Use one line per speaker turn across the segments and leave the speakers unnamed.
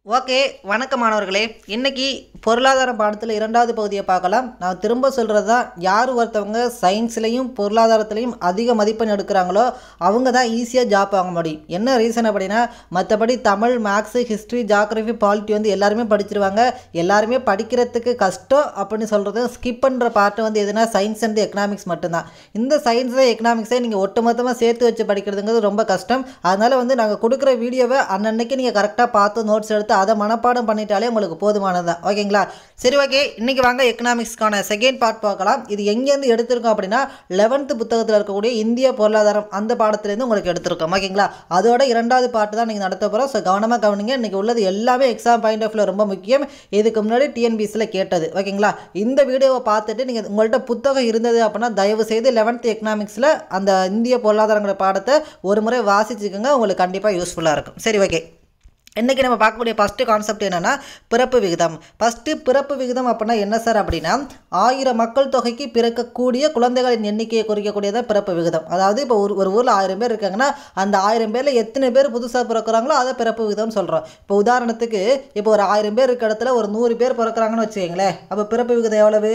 Okay, வணக்கம் மாணவர்களே. இன்னைக்கு பொருளாதார பாடத்தில் இரண்டாவது பகுதியை பார்க்கலாம். நான் திரும்ப சொல்கிறது தான், யார் ஒருத்தவங்க சயின்ஸ்லேயும் பொருளாதாரத்துலேயும் அதிக மதிப்பெண் எடுக்கிறாங்களோ அவங்க தான் ஈஸியாக ஜாப் வாங்க முடியும். என்ன ரீசன் அப்படின்னா, மற்றபடி Tamil, maths, history, geography, polity எல்லாருமே படிச்சிருவாங்க. எல்லாருமே படிக்கிறதுக்கு கஷ்டம் அப்படின்னு சொல்கிறது ஸ்கிப் பண்ணுற பார்ட்டு எதுனா சயின்ஸ் அண்ட் எக்கனாமிக்ஸ் மட்டும்தான். இந்த சயின்ஸை எக்கனாமிக்ஸை நீங்கள் ஒட்டுமொத்தமாக சேர்த்து வச்சு படிக்கிறதுங்கிறது ரொம்ப கஷ்டம். அதனால் நாங்கள் கொடுக்குற வீடியோவை அன்னன்னைக்கு நீங்கள் கரெக்டாக பார்த்து நோட்ஸ் எடுத்து அதை மனப்பாடம் பண்ணிட்டாலே உங்களுக்கு போதுமானது தான். ஓகேங்களா? சரி, ஓகே. இன்றைக்கி வாங்க எக்கனாமிக்ஸ்க்கான செகண்ட் பார்ட் பார்க்கலாம். இது எங்கேருந்து எடுத்திருக்கோம் அப்படின்னா 11th புத்தகத்தில் இருக்கக்கூடிய இந்திய பொருளாதாரம் அந்த பாடத்துலேருந்து உங்களுக்கு எடுத்திருக்கோம். ஓகேங்களா? அதோட இரண்டாவது பார்ட்டு தான் நீங்கள் நடத்த போகிறோம். ஸோ கவனமாக கவனிங்க. இன்றைக்கி உள்ளது எல்லாமே எக்ஸாம் பாயிண்ட் ஆஃப் வியூ ரொம்ப முக்கியம். இதுக்கு முன்னாடி டிஎன்பிஎஸ்சியில் கேட்டது. ஓகேங்களா? இந்த வீடியோவை பார்த்துட்டு நீங்கள் உங்கள்கிட்ட புத்தகம் இருந்தது அப்படின்னா தயவு செய்து 11th எக்கனாமிக்ஸில் அந்த இந்திய பொருளாதாரங்கிற பாடத்தை ஒரு முறை வாசிச்சுக்கோங்க. உங்களுக்கு கண்டிப்பாக யூஸ்ஃபுல்லாக இருக்கும். சரி, ஓகே. இன்றைக்கி நம்ம பார்க்கக்கூடிய ஃபஸ்ட்டு கான்செப்ட் என்னென்னா பிறப்பு விகிதம். ஃபஸ்ட்டு பிறப்பு விகிதம் அப்படின்னா என்ன சார் அப்படின்னா, 1000 மக்கள் தொகைக்கு பிறக்கக்கூடிய குழந்தைகளின் எண்ணிக்கையை குறிக்கக்கூடியதான் பிறப்பு விகிதம். அதாவது இப்போ ஒரு ஊரில் 1000 பேர் இருக்காங்கன்னா அந்த 1000 பேரில் எத்தனை பேர் புதுசாக பிறக்கிறாங்களோ அதை பிறப்பு விகிதம்னு சொல்கிறோம். இப்போ உதாரணத்துக்கு இப்போ ஒரு 1000 பேர் இருக்க இடத்துல ஒரு 100 பேர் பிறக்கிறாங்கன்னு வச்சுக்கோங்களேன். அப்போ பிறப்பு விகிதம் எவ்வளவு?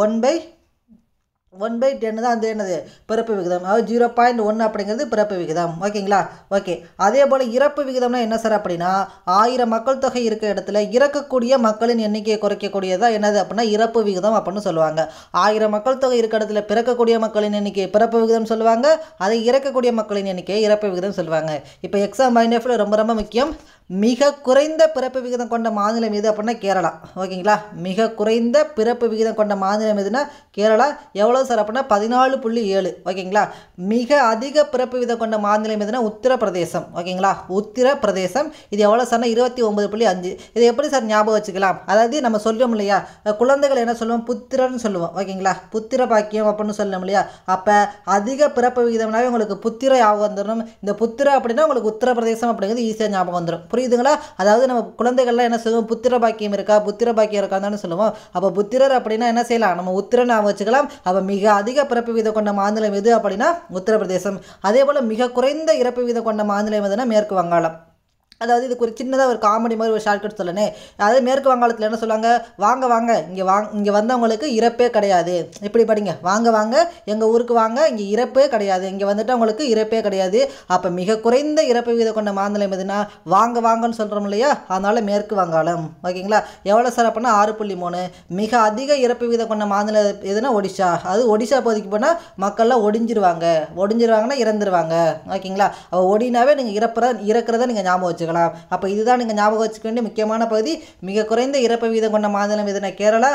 1/10 தான் என்னது பிறப்பு விகிதம். அதாவது 0.1 அப்படிங்கிறது பிறப்பு விகிதம். ஓகேங்களா? ஓகே. அதே போல் இறப்பு விகிதம்னா என்ன சார் அப்படின்னா, 1000 மக்கள் தொகை இருக்க இடத்துல இறக்கக்கூடிய மக்களின் எண்ணிக்கையை குறைக்கக்கூடியதான் என்னது அப்படின்னா இறப்பு விகிதம் அப்படின்னு சொல்லுவாங்க. 1000 மக்கள் தொகை இருக்க இடத்துல பிறக்கக்கூடிய மக்களின் எண்ணிக்கையை பிறப்பு விகிதம் சொல்லுவாங்க. அதை இறக்கக்கூடிய மக்களின் எண்ணிக்கையை இறப்பு விகிதம் சொல்லுவாங்க. இப்போ எக்ஸாம் பாயிண்ட் ஆஃப் வியூ ரொம்ப ரொம்ப முக்கியம். மிக குறைந்த பிறப்பு விகிதம் கொண்ட மாநிலம் எது அப்படின்னா கேரளா. ஓகேங்களா? மிக குறைந்த பிறப்பு விகிதம் கொண்ட மாநிலம் எதுனா கேரளா. எவ்வளோ சார் அப்படின்னா 14.7. ஓகேங்களா? மிக அதிக பிறப்பு விகிதம் கொண்ட மாநிலம் எதுனா உத்தரப்பிரதேசம். ஓகேங்களா? உத்தரப்பிரதேசம். இது எவ்வளோ சார்னா 29.5. இது எப்படி சார் ஞாபகம் வச்சுக்கலாம்? அதாவது நம்ம சொல்லுவோம் இல்லையா, குழந்தைகள் என்ன சொல்லுவோம்? புத்திரன்னு சொல்லுவோம். ஓகேங்களா? புத்திர பாக்கியம் அப்படின்னு சொல்லுவோம் இல்லையா. அப்போ அதிக பிறப்பு விகிதம்னாவே உங்களுக்கு புத்திர ஞாபகம் வந்துடும். இந்த புத்திர அப்படின்னா உங்களுக்கு உத்தரப்பிரதேசம் அப்படிங்கிறது ஈஸியாக ஞாபகம் வந்துடும். புரியுதுங்களா? அதாவது நம்ம குழந்தைகள்லாம் என்ன சொல்லுவோம்? புத்திர பாக்கியம் இருக்கா, புத்திர பாக்கியம் இருக்கான்னு சொல்லுவோம். அப்போ புத்திரர் அப்படின்னா என்ன செய்யலாம்? நம்ம உத்திரன் ஞாபகம் வச்சுக்கலாம். அப்போ மிக அதிக பிறப்பு விகிதம் கொண்ட மாநிலம் எது அப்படின்னா உத்தரப்பிரதேசம். அதே போல் மிக குறைந்த இறப்பு விகிதம் கொண்ட மாநிலம் எதுனா மேற்கு வங்காளம். அதாவது இதுக்கு ஒரு சின்னதாக ஒரு காமெடி மாதிரி ஒரு ஷார்ட்கட் சொல்லணே. அதாவது மேற்கு வங்காளத்தில் என்ன சொல்லுவாங்க? வாங்க இங்கே வந்தவங்களுக்கு இறப்பே கிடையாது. இப்படி படிங்க. வாங்க எங்கள் ஊருக்கு வாங்க, இங்கே இறப்பே கிடையாது. இங்கே வந்துட்டு அவங்களுக்கு இறப்பே கிடையாது. அப்போ மிக குறைந்த இறப்பு விகிதம் கொண்ட மாநிலம் எதுனா வாங்கன்னு சொல்கிறோம் இல்லையா, அதனால் மேற்கு வங்காளம். ஓகேங்களா? எவ்வளோ சார் அப்படின்னா 6.3. மிக அதிக இறப்பு விகிதம் கொண்ட மாநிலம் எதுனா ஒடிஷா. அது ஒடிஷா பகுதிக்கு போனால் மக்கள்லாம் ஒடிஞ்சிருவாங்கன்னா இறந்துருவாங்க. ஓகேங்களா? அப்போ ஒடினாவே நீங்கள் இறக்குறத நீங்கள் ஞாபகம் வச்சு. அப்போ இதுதான் நீங்கள் ஞாபகம் வச்சுக்க வேண்டிய முக்கியமான பகுதி. மிக குறைந்த இறப்பு விகிதம் கொண்ட மாநிலம் எதுனா கேரளா.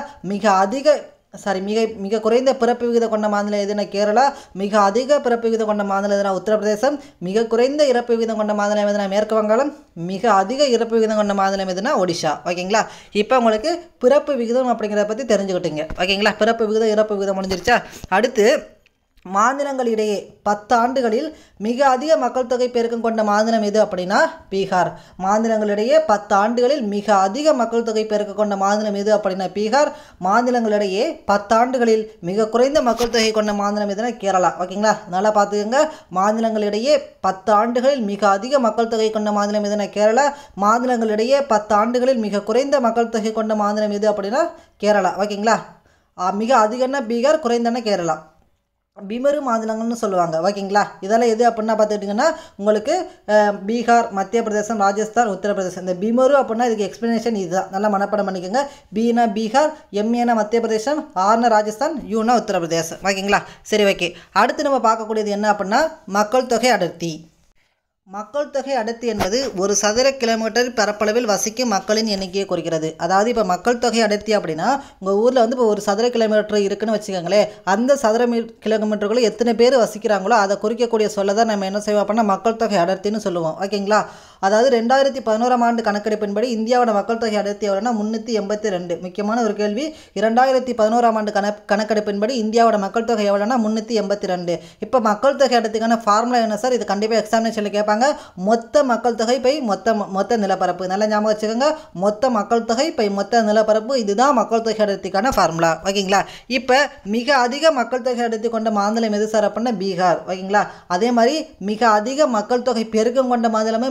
மிக குறைந்த பிறப்பு விகிதம் கொண்ட மாநிலம் எதுனா கேரளா. மிக அதிக பிறப்பு விகிதம் கொண்ட மாநிலம் எதுனா உத்தரப்பிரதேசம். மிக குறைந்த இறப்பு விகிதம் கொண்ட மாநிலம் எதுனா மேற்கு வங்காளம். மிக அதிக இறப்பு விகிதம் கொண்ட மாநிலம் எதுனா ஒடிஷா. ஓகேங்களா? இப்போ உங்களுக்கு பிறப்பு விகிதம் அப்படிங்கிறத பற்றி தெரிஞ்சுக்கிட்டீங்க. ஓகேங்களா? பிறப்பு விகிதம் இறப்பு விகிதம் முடிஞ்சிருச்சா? அடுத்து மாநிலங்களிடையே 10 ஆண்டுகளில் மிக அதிக மக்கள் தொகை பெருக்கம் கொண்ட மாநிலம் எது அப்படின்னா பீகார். மாநிலங்களிடையே 10 ஆண்டுகளில் மிக அதிக மக்கள் தொகை பெருக்கம் கொண்ட மாநிலம் எது அப்படின்னா பீகார். மாநிலங்களிடையே 10 ஆண்டுகளில் மிக குறைந்த மக்கள் தொகை கொண்ட மாநிலம் எதுனா கேரளா. ஓகேங்களா? நல்லா பார்த்துக்கோங்க. மாநிலங்களிடையே 10 ஆண்டுகளில் மிக அதிக மக்கள் தொகை கொண்ட மாநிலம் எதுனா கேரளா. மாநிலங்களிடையே 10 ஆண்டுகளில் மிக குறைந்த மக்கள் தொகை கொண்ட மாநிலம் எது அப்படின்னா கேரளா. ஓகேங்களா? மிக அதிகம்னா பீகார், குறைந்தன்னா கேரளா. பிமரு மாநிலங்கள்னு சொல்லுவாங்க. ஓகேங்களா? இதெல்லாம் எது அப்படின்னா பார்த்துக்கிட்டிங்கன்னா உங்களுக்கு பீகார், மத்திய பிரதேசம், ராஜஸ்தான், உத்தரப்பிரதேசம். இந்த பிமரு அப்படின்னா இதுக்கு எக்ஸ்ப்ளனேஷன் இதுதான். நல்லா மனப்பாடம் பண்ணிக்கோங்க. பினா பீகார், எம்ஏனா மத்திய பிரதேசம், ஆர்னா ராஜஸ்தான், யூனா உத்தரப்பிரதேசம். ஓகேங்களா? சரி, ஓகே. அடுத்து நம்ம பார்க்கக்கூடியது என்ன அப்படின்னா மக்கள் தொகை அடர்த்தி. மக்கள் தொகை அடர்த்தி என்பது ஒரு சதுர கிலோமீட்டர் பரப்பளவில் வசிக்கும் மக்களின் எண்ணிக்கையை குறிக்கிறது. அதாவது இப்போ மக்கள் தொகை அடர்த்தி அப்படின்னா உங்கள் ஊரில் இப்போ ஒரு சதுர கிலோமீட்டர் இருக்குன்னு வச்சுக்கோங்களேன். அந்த சதுர கிலோமீட்டருக்குள்ளே எத்தனை பேர் வசிக்கிறாங்களோ அதை குறிக்கக்கூடிய சொல்ல தான் நம்ம என்ன செய்வோம் அப்படின்னா மக்கள் தொகை அடர்த்தின்னு சொல்லுவோம். ஓகேங்களா? அதாவது 2011ஆம் ஆண்டு கணக்கெடுப்பின்படி இந்தியாவோட மக்கள் தொகை அடர்த்தி எவ்வளோனா 382. முக்கியமான ஒரு கேள்வி. 2011ஆம் ஆண்டு கணக்கெடுப்பின்படி இந்தியாவோட மக்கள் தொகை எவ்வளோனா 382. இப்போ மக்கள் தொகை அடர்த்திக்கான ஃபார்முலா என்ன சார்? இது கண்டிப்பாக எக்ஸாமினேஷனில் கேட்பாங்க. மொத்த மக்கள் தொகை பை மொத்த நிலப்பரப்பு. நல்லா ஞாபகம் வச்சுக்கோங்க. மொத்த மக்கள் தொகை பை மொத்த நிலப்பரப்பு. இதுதான் மக்கள் தொகை அடர்த்திக்கான ஃபார்முலா. ஓகேங்களா? இப்போ மிக அதிக மக்கள் தொகை அடர்த்தி கொண்ட மாநிலம் எது சார் அப்படின்னா பீகார். ஓகேங்களா? அதே மாதிரி மிக அதிக மக்கள் தொகை பெருக்கம் கொண்ட மாநிலமும் பீகார்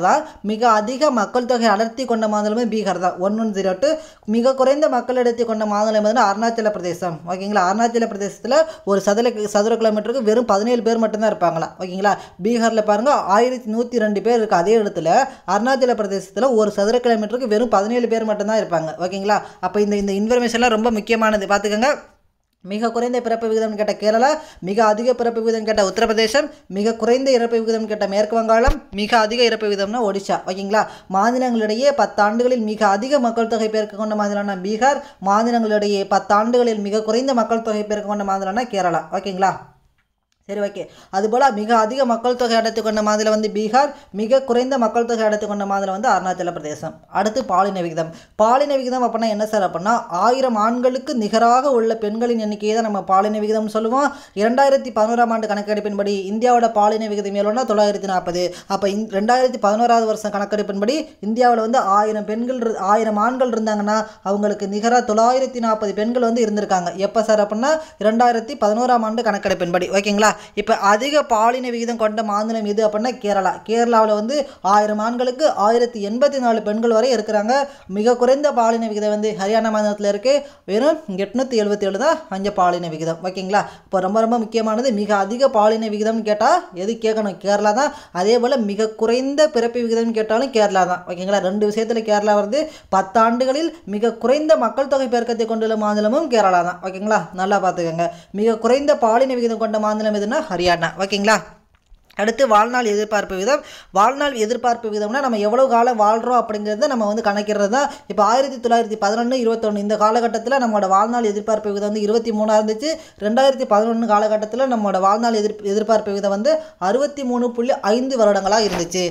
தான். மிக அதிக மக்கள் தொகை அடர்த்தி கொண்ட மாநிலமே பீகார் தான் 1102. மிக குறைந்த மக்கள் அடர்த்தி கொண்ட மாநிலம் வந்து அருணாச்சல பிரதேசம். ஓகேங்களா, அருணாச்சல பிரதேசத்தில் ஒரு சதுர கிலோமீட்டருக்கு வெறும் 17 பேர் மட்டும்தான் இருப்பாங்களா. ஓகேங்களா, பீகாரில் பாருங்கள் 1102 பேர் இருக்குது. அதே இடத்துல அருணாச்சல பிரதேசத்தில் ஒரு சதுர கிலோமீட்டருக்கு வெறும் 17 பேர் மட்டும்தான் இருப்பாங்க. ஓகேங்களா, அப்போ இந்த இன்ஃபர்மேஷன்லாம் ரொம்ப முக்கியமானது, பார்த்துக்கோங்க. மிக குறைந்த பிறப்பு விகிதம் கேட்ட கேரளா, மிக அதிக பிறப்பு விகிதம் கேட்ட உத்தரப்பிரதேசம், மிக குறைந்த இறப்பு விகிதம் கேட்ட மேற்கு வங்காளம், மிக அதிக இறப்பு விகிதம்னா ஒடிஷா. ஓகேங்களா, மாநிலங்களிடையே 10 ஆண்டுகளில் மிக அதிக மக்கள் தொகை பெருக்க கொண்ட மாநிலம்னா பீகார், மாநிலங்களிடையே 10 ஆண்டுகளில் மிக குறைந்த மக்கள் தொகை பெருக்க கொண்ட மாநிலம்னா கேரளா. ஓகேங்களா, சரி, ஓகே. அதுபோல் மிக அதிக மக்கள் தொகை அடர்த்தி கொண்ட மாநிலம் வந்து பீகார், மிக குறைந்த மக்கள் தொகை அடர்த்தி கொண்ட மாநிலம் வந்து அருணாச்சல பிரதேசம். அடுத்து பாலின விகிதம். பாலின விகிதம் அப்படின்னா என்ன சார் அப்படின்னா 1000 ஆண்களுக்கு நிகராக உள்ள பெண்களின் எண்ணிக்கையை தான் நம்ம பாலின விகிதம்னு சொல்லுவோம். 2011ஆம் ஆண்டு கணக்கெடுப்பின்படி இந்தியாவோட பாலின விகிதம் எவ்வளோனா 940. அப்போ 2011ஆவது வருஷம் கணக்கெடுப்பின்படி இந்தியாவில் வந்து 1000 ஆண்கள் இருந்தாங்கன்னா அவங்களுக்கு நிகராக 940 பெண்கள் வந்து இருந்திருக்காங்க. எப்போ சார் அப்படின்னா 2011ஆம் ஆண்டு கணக்கெடுப்பின்படி. ஓகேங்களா, இப்போ அதிக பாலின விகிதம் கொண்ட மாநிலம் எது அப்படின்னா கேரளா. கேரளாவில் வந்து 1000 ஆண்களுக்கு 1084 பெண்கள் வரை இருக்கிறாங்க. மிக குறைந்த பாலின விகிதம் வந்து ஹரியானா மாநிலத்தில் இருக்குது, வெறும் 877 தான் அங்கே பாலின விகிதம். ஓகேங்களா, இப்போ ரொம்ப ரொம்ப முக்கியமானது மிக அதிக பாலின விகிதம்னு கேட்டால் எது கேட்கணும், கேரளா தான். அதே போல் மிக குறைந்த பிறப்பு விகிதம் கேட்டாலும் கேரளா தான். ஓகேங்களா, 2 விஷயத்தில் கேரளா வருது. 10 ஆண்டுகளில் மிக குறைந்த மக்கள் தொகை பெருக்கத்தை கொண்டுள்ள மாநிலமும் கேரளா தான். ஓகேங்களா, நல்லா பார்த்துக்கோங்க. மிக குறைந்த பாலின விகிதம் கொண்ட மாநிலம் எதுனா ஹரியானா. ஓகேங்களா, அடுத்து வாழ்நாள் எதிர்பார்ப்பு விகிதம். வாழ்நாள் எதிர்பார்ப்பு விகிதம்னா நம்ம எவ்வளோ காலம் வாழ்கிறோம் அப்படிங்கிறத நம்ம வந்து கணக்கிறது தான். இப்போ 1911, 21 இந்த காலகட்டத்தில் நம்மளோட வாழ்நாள் எதிர்பார்ப்பு விகிதம் வந்து 23 இருந்துச்சு. 2011 காலகட்டத்தில் நம்மளோட வாழ்நாள் எதிர்பார்ப்பு விகிதம் வந்து 63.5 வருடங்களாக இருந்துச்சு.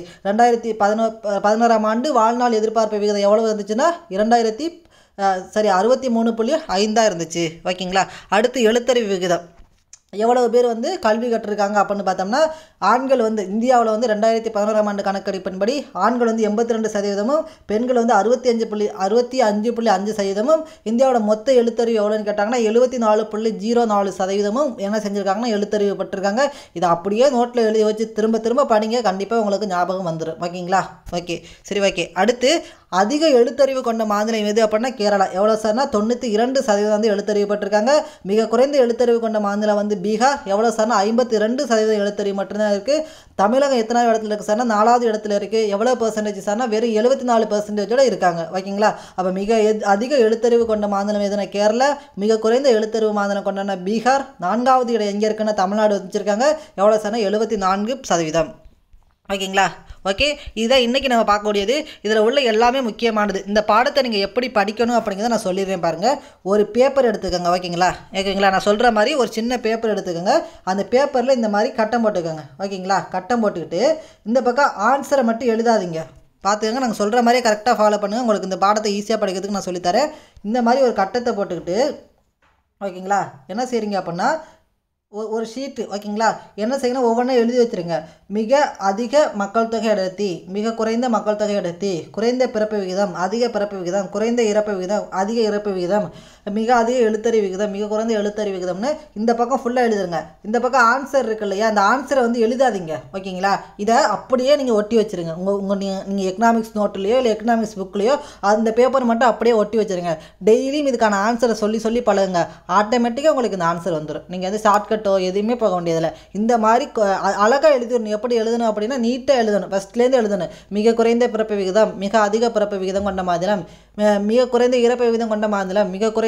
2011ஆம் ஆண்டு வாழ்நாள் எதிர்பார்ப்பு விகிதம் எவ்வளோ இருந்துச்சுன்னா 63.5 இருந்துச்சு. ஓகேங்களா, அடுத்து எழுத்தறிவு விகிதம். எவ்வளவு பேர் வந்து கல்வி கற்றிருக்காங்க அப்படின்னு பார்த்தோம்னா ஆண்கள் வந்து இந்தியாவில் வந்து 2011ஆம் ஆண்டு கணக்கெடுப்பின்படி ஆண்கள் வந்து 82%, பெண்கள் வந்து 65.5%. இந்தியாவோட மொத்த எழுத்தறிவு எவ்வளோன்னு கேட்டாங்கன்னா 74.04% என்ன செஞ்சுருக்காங்கன்னா எழுத்தறிவு பட்டிருக்காங்க. இதை அப்படியே நோட்டில் எழுதி வச்சு திரும்ப படிங்க, கண்டிப்பாக உங்களுக்கு ஞாபகம் வந்துடும். ஓகேங்களா, ஓகே, சரி, ஓகே. அடுத்து அதிக எழுத்தறிவு கொண்ட மாநிலம் எது அப்படின்னா கேரளா. எவ்வளோ சார்னா 92% வந்து எழுத்தறிவு பட்டிருக்காங்க. மிக குறைந்த எழுத்தறிவு கொண்ட மாநிலம் வந்து பீகார். எவ்வளோ சார்னா 52% எழுத்தறிவு மட்டும்தான் இருக்குது. தமிழகம் எத்தனாவது இடத்துல இருக்குது சார்னா 4வது இடத்துல இருக்குது. எவ்வளோ பெர்சன்டேஜ் சார்னா வெறும் 74% இருக்காங்க. ஓகேங்களா, அப்போ மிக அதிக எழுத்தறிவு கொண்ட மாநிலம் எதுனா கேரளா, மிக குறைந்த எழுத்தறிவு மாநிலம் கொண்டான பீகார். 4வது இடம் எங்கே இருக்குன்னா தமிழ்நாடு வச்சுருக்காங்க. எவ்வளோ சார்னா 74%. ஓகேங்களா, ஓகே. இதுதான் இன்றைக்கி நம்ம பார்க்கக்கூடியது. இதில் உள்ள எல்லாமே முக்கியமானது. இந்த பாடத்தை நீங்கள் எப்படி படிக்கணும் அப்படிங்கிறத நான் சொல்லிடுறேன் பாருங்கள். ஒரு பேப்பர் எடுத்துக்கோங்க. ஓகேங்களா, நான் சொல்கிற மாதிரி ஒரு சின்ன பேப்பர் எடுத்துக்கோங்க. அந்த பேப்பரில் இந்த மாதிரி கட்டம் போட்டுக்கோங்க. ஓகேங்களா, கட்டம் போட்டுக்கிட்டு இந்த பக்கம் ஆன்சரை மட்டும் எழுதாதீங்க. பார்த்துக்கோங்க, நாங்கள் சொல்கிற மாதிரியே கரெக்டாக ஃபாலோ பண்ணுங்கள். உங்களுக்கு இந்த பாடத்தை ஈஸியாக படிக்கிறதுக்கு நான் சொல்லித்தரேன். இந்த மாதிரி ஒரு கட்டத்தை போட்டுக்கிட்டு ஓகேங்களா என்ன செய்கிறீங்க அப்படின்னா ஒரு ஷீட்டு. ஓகேங்களா, என்ன செய்யணும், ஒவ்வொன்றும் எழுதி வச்சுருங்க. மிக அதிக மக்கள் தொகை அடர்த்தி, மிக குறைந்த மக்கள் தொகை அடர்த்தி, குறைந்த பிறப்பு விகிதம், அதிக பிறப்பு விகிதம், குறைந்த இறப்பு விகிதம், அதிக இறப்பு விகிதம், மிக அதிக எழுத்தறிவு விகிதம், மிக குறைந்த எழுத்தறிவு விகிதம்னு இந்த பக்கம் ஃபுல்லாக எழுதுருங்க. இந்த பக்கம் ஆன்சர் இருக்கு இல்லையா, அந்த ஆன்சரை வந்து எழுதாதீங்க. ஓகேங்களா, இதை அப்படியே நீங்கள் ஒட்டி வச்சுருங்க. நீங்கள் எக்கனாமிக்ஸ் நோட்லேயோ இல்லை எக்கனாமிக்ஸ் புக்லேயோ அந்த பேப்பர் மட்டும் அப்படியே ஒட்டி வச்சுருங்க. டெய்லியும் இதுக்கான ஆன்சரை சொல்லி பழகுங்க. ஆட்டோமேட்டிக்காக உங்களுக்கு இந்த ஆன்சர் வந்துடும். நீங்கள் வந்து ஷார்ட்கட் எதுவுமே போக வேண்டியதில்லை. இந்த மாதிரி அழகாக எழுதிடணும். எப்படி எழுதணும் அப்படின்னா நீட்டாக எழுதணும். ஃபஸ்ட்லேருந்து எழுதணும். மிக குறைந்த பிறப்பு விகிதம், மிக அதிக பிறப்பு விகிதம் கொண்ட மாநிலம், மிக குறைந்த இறப்பு விகிதம் கொண்ட மாநிலம்,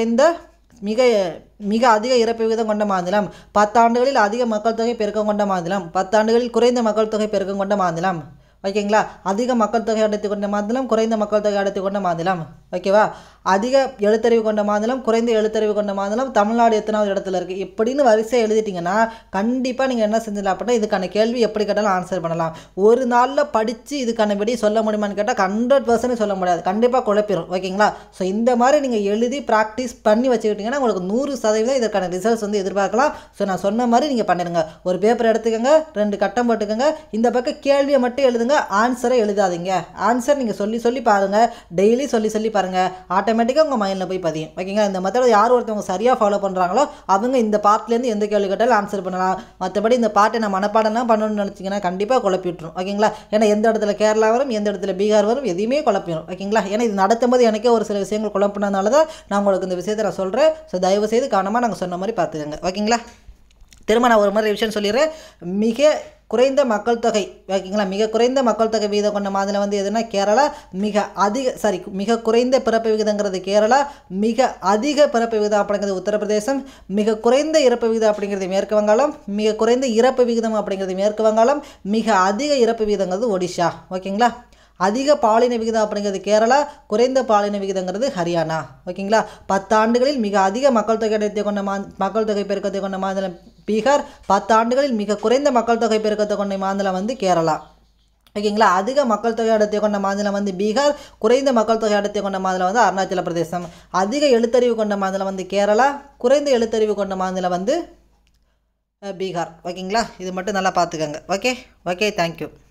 மிக அதிக இறப்பு விகிதம் கொண்ட மாநிலம், 10 ஆண்டுகளில் அதிக மக்கள் தொகை பெருக்கம் கொண்ட மாநிலம், 10 ஆண்டுகளில் குறைந்த மக்கள் தொகை பெருக்கம் கொண்ட மாநிலம். ஓகேங்களா, அதிக மக்கள் தொகை அடர்த்தி கொண்ட மாநிலம், குறைந்த மக்கள் தொகை அடர்த்தி கொண்ட மாநிலம். ஓகேவா, அதிக எழுத்தறிவு கொண்ட மாநிலம், குறைந்த எழுத்தறிவு கொண்ட மாநிலம், தமிழ்நாடு எத்தனாவது இடத்துல இருக்குது இப்படின்னு வரிசையாக எழுதிட்டிங்கன்னா கண்டிப்பாக நீங்கள் என்ன செஞ்சிடலாம் அப்படின்னா இதுக்கான கேள்வி எப்படி கேட்டாலும் ஆன்சர் பண்ணலாம். ஒரு நாளில் படித்து இதுக்கான விடி சொல்ல முடியுமான்னு கேட்டால் 100% சொல்ல முடியாது. கண்டிப்பாக குழப்பிடும். ஓகேங்களா, ஸோ இந்த மாதிரி நீங்கள் எழுதி ப்ராக்டிஸ் பண்ணி வச்சுக்கிட்டிங்கன்னா உங்களுக்கு 100% இதற்கான ரிசல்ட்ஸ் வந்து எதிர்பார்க்கலாம். ஸோ நான் சொன்ன மாதிரி நீங்கள் பண்ணிடுங்க. ஒரு பேப்பர் எடுத்துக்கோங்க, 2 கட்டம் போட்டுக்கோங்க. இந்த பக்கம் கேள்வியை மட்டும் எழுதுங்க, ஆன்சரை எழுதாதீங்க. ஆன்சர் நீங்கள் சொல்லி பாருங்கள். டெய்லி சொல்லி பாருங்கள். பாருங்கள், ஆட்டோமேட்டிக்காக உங்கள் மைண்டில் போய் பதியும். ஓகேங்களா? இந்த மெத்தடை யார் ஒருத்தவங்க சரியாக ஃபாலோ பண்ணுறாங்களோ அவங்க இந்த பார்ட்லேருந்து எந்த கேள்வி கேட்டாலும் ஆன்சர் பண்ணலாம். மற்றபடி இந்த பாட்டை நான் மனப்பாடம்லாம் பண்ணணும்னு நினச்சிங்கன்னா கண்டிப்பாக குழப்பி விட்டுரும். ஓகேங்களா? ஏன்னா எந்த இடத்துல கேரளா வரும், எந்த இடத்துல பீகார் வரும், எதையுமே குழப்பிடும். ஓகேங்களா? ஏன்னா இது நடத்தும் போது எனக்கே ஒரு சில விஷயங்கள் குழப்பினதுனால தான் நான் உங்களுக்கு இந்த விஷயத்தை நான் சொல்கிறேன். ஸோ தயவு செய்து கவனமாக நாங்கள் சொன்ன மாதிரி பார்த்துக்கோங்க. ஓகேங்களா? திரும்ப நான் ஒரு மாதிரி ரிவிஷன் சொல்லிடுறேன். மிக குறைந்த மக்கள் தொகை, ஓகேங்களா, மிக குறைந்த மக்கள் தொகை விகிதம் கொண்ட மாநிலம் வந்து எதுனா கேரளா. மிக குறைந்த பிறப்பு விகிதங்கிறது கேரளா. மிக அதிக பிறப்பு விகிதம் அப்படிங்கிறது உத்தரப்பிரதேசம். மிக குறைந்த இறப்பு விகிதம் அப்படிங்கிறது மேற்கு வங்காளம். மிக குறைந்த இறப்பு விகிதம் அப்படிங்கிறது மேற்கு வங்காளம். மிக அதிக இறப்பு விகிதங்கிறது ஒடிஷா. ஓகேங்களா? அதிக பாலின விகிதம் அப்படிங்கிறது கேரளா. குறைந்த பாலின விகிதங்கிறது ஹரியானா. ஓகேங்களா? 10 ஆண்டுகளில் மிக அதிக மக்கள் தொகை மக்கள் தொகை பெருக்கத்தை கொண்ட மாநிலம் பீகார். 10 ஆண்டுகளில் மிக குறைந்த மக்கள் தொகை பெருக்கத்தை கொண்ட மாநிலம் வந்து கேரளா. ஓகேங்களா? அதிக மக்கள் தொகை அடர்த்தி கொண்ட மாநிலம் வந்து பீகார். குறைந்த மக்கள் தொகை அடர்த்தி கொண்ட மாநிலம் வந்து அருணாச்சல பிரதேசம். அதிக எழுத்தறிவு கொண்ட மாநிலம் வந்து கேரளா. குறைந்த எழுத்தறிவு கொண்ட மாநிலம் வந்து பீகார். ஓகேங்களா? இது மட்டும் நல்லா பார்த்துக்கோங்க. Okay, thank you.